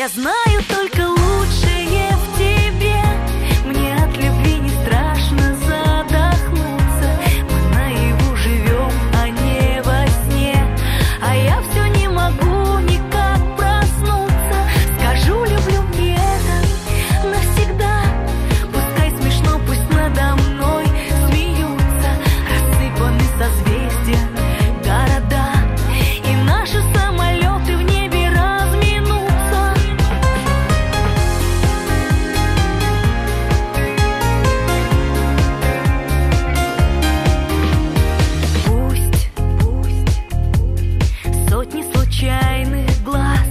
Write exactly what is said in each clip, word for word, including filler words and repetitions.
Я знаю только лучшее в тебе. Мне от любви не страшно задохнуться. Мы наяву живем, а не во сне. А я все не могу никак проснуться. Скажу, люблю мне это навсегда. Пускай смешно, пусть надо мной смеются. Рассыпаны созвездия, города, и наши самолеты в небе разминутся. Пусть, пусть сотни случайных глаз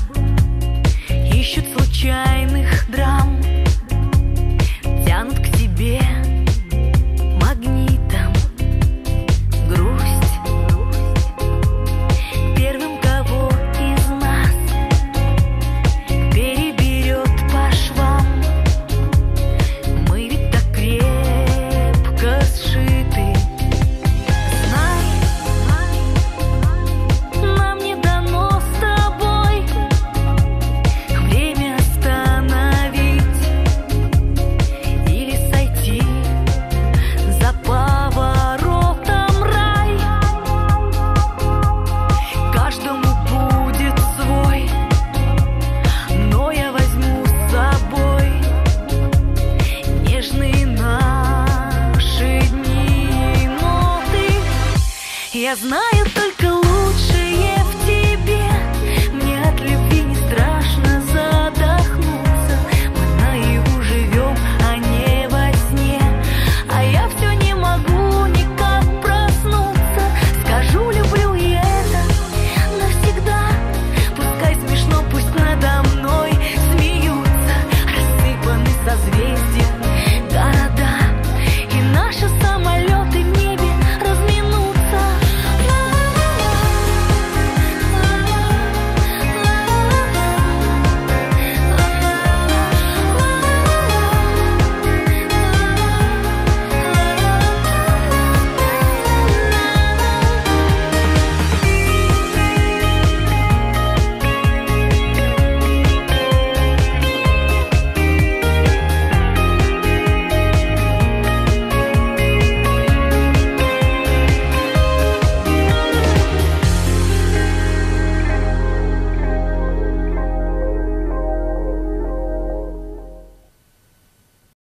ищут случайных драм, тянут к себе магнитом. Грусть первым, кого из нас переберет по швам. Мы ведь так крепко сшиты. Знай, нам не дано с тобой время остановить или сойти за поворотом рай. Каждому будет свой, но я возьму с собой нежные наши дни. Но ты, я знаю